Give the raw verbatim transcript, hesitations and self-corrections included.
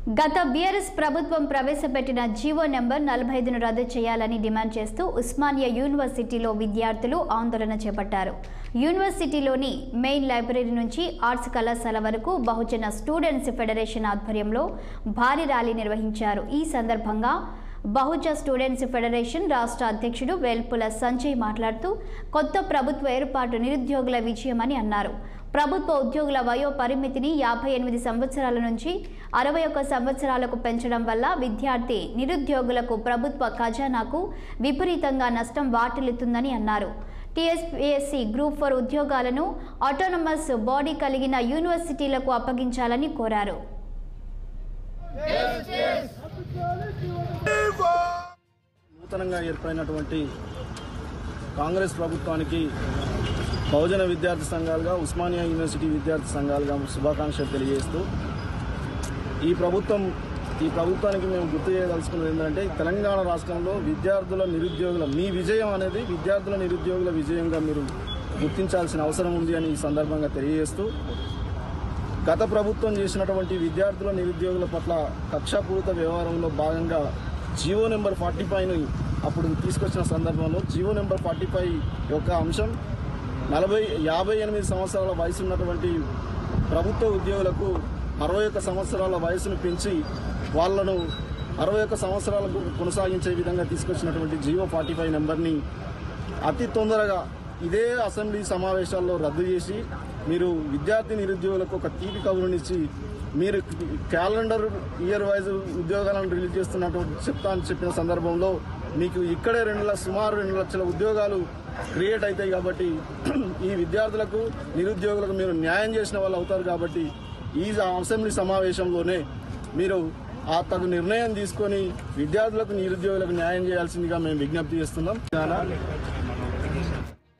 గత బీఆర్ఎస్ ప్రభుత్వం ప్రవేశపెట్టిన జీవో నెంబర్ నలభై ఐదును రద్దు చేయాలని డిమాండ్ చేస్తూ ఉస్మానియా యూనివర్సిటీలో విద్యార్థులు ఆందోళన చేపట్టారు. యూనివర్సిటీలోని మెయిన్ లైబ్రరీ నుంచి ఆర్ట్స్ కళాశాల వరకు బహుజన స్టూడెంట్స్ ఫెడరేషన్ ఆధ్వర్యంలో భారీ ర్యాలీ నిర్వహించారు. ఈ సందర్భంగా బహుజన స్టూడెంట్స్ ఫెడరేషన్ రాష్ట్ర అధ్యక్షుడు వేల్పుల సంజయ్ మాట్లాడుతూ కొత్త ప్రభుత్వ ఏర్పాటు నిరుద్యోగుల విజయమని అన్నారు. ప్రభుత్వ ఉద్యోగుల వయో పరిమితిని యాభై ఎనిమిది సంవత్సరాల నుంచి అరవై ఒక్క సంవత్సరాలకు పెంచడం వల్ల విద్యార్థి నిరుద్యోగులకు ప్రభుత్వ ఖజానాకు విపరీతంగా నష్టం వాటిల్లుతుందని అన్నారు. టీఎస్పీఎస్సీ గ్రూప్ ఫోర్ ఉద్యోగాలను ఆటోనమస్ బాడీ కలిగిన యూనివర్సిటీలకు అప్పగించాలని కోరారు. నూతనంగా ఏర్పడినటువంటి కాంగ్రెస్ ప్రభుత్వానికి బహుజన విద్యార్థి సంఘాలుగా ఉస్మానియా యూనివర్సిటీ విద్యార్థి సంఘాలుగా శుభాకాంక్షలు తెలియజేస్తూ ఈ ప్రభుత్వం ఈ ప్రభుత్వానికి మేము గుర్తు చేయదలుచుకున్నది ఏంటంటే తెలంగాణ రాష్ట్రంలో విద్యార్థుల నిరుద్యోగుల మీ విజయం అనేది విద్యార్థుల నిరుద్యోగుల విజయంగా మీరు గుర్తించాల్సిన అవసరం ఉంది అని ఈ సందర్భంగా తెలియజేస్తూ గత ప్రభుత్వం చేసినటువంటి విద్యార్థుల నిరుద్యోగుల పట్ల కక్షాపూరిత వ్యవహారంలో భాగంగా జీవో నెంబర్ ఫార్టీ ఫైవ్ని అప్పుడు తీసుకొచ్చిన సందర్భంలో జీవో నెంబర్ ఫార్టీ ఫైవ్ యొక్క అంశం నలభై యాభై ఎనిమిది సంవత్సరాల వయసు ఉన్నటువంటి ప్రభుత్వ ఉద్యోగులకు అరవై ఒక్క సంవత్సరాల వయసును పెంచి వాళ్లను అరవై ఒక్క సంవత్సరాలకు కొనసాగించే విధంగా తీసుకొచ్చినటువంటి జీవో ఫార్టీ ఫైవ్ నెంబర్ని అతి తొందరగా ఇదే అసెంబ్లీ సమావేశాల్లో రద్దు చేసి మీరు విద్యార్థి నిరుద్యోగులకు ఒక తీపి కబురునిచ్చి మీరు క్యాలెండర్ ఇయర్ వైజ్ ఉద్యోగాలను రిలీజ్ చేస్తున్నటువంటి చెప్తా అని చెప్పిన సందర్భంలో మీకు ఇక్కడే రెండు లక్ష సుమారు రెండు లక్షల ఉద్యోగాలు క్రియేట్ అవుతాయి కాబట్టి ఈ విద్యార్థులకు నిరుద్యోగులకు మీరు న్యాయం చేసిన వాళ్ళు అవుతారు కాబట్టి ఈ అసెంబ్లీ సమావేశంలోనే మీరు ఆ తగు నిర్ణయం తీసుకొని విద్యార్థులకు నిరుద్యోగులకు న్యాయం చేయాల్సిందిగా మేము విజ్ఞప్తి చేస్తున్నాం.